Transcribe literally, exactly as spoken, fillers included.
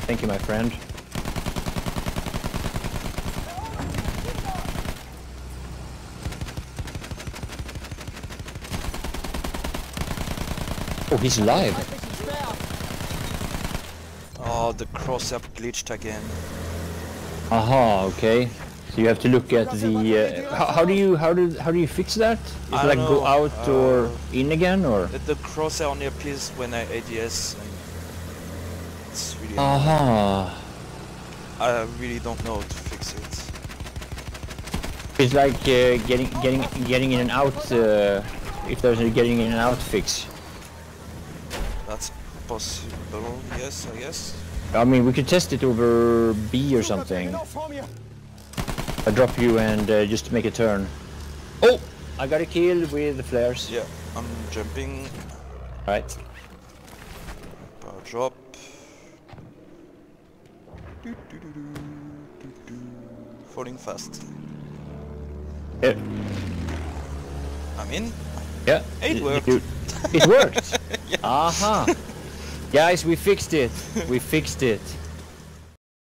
Thank you, my friend. Oh, he's alive. Oh, the cross-up glitched again. Aha, okay. So you have to look at the. Uh, how, how do you how do how do you fix that? Is I it like don't go know, out uh, or in again or? The, the crosshair only appears when I A D S, and it's really annoying. Aha. I really don't know how to fix it. It's like uh, getting getting getting in and out. Uh, if there's a getting in and out fix. That's possible, yes, I guess. I mean, we could test it over B or something. I drop you and uh, just make a turn. Oh, I got a kill with the flares. Yeah, I'm jumping. Right. Power drop. Do, do, do, do, do, do. Falling fast. Yeah. I'm in. Yeah. It worked. You, it worked. Yeah. Aha. Guys, we fixed it. We fixed it.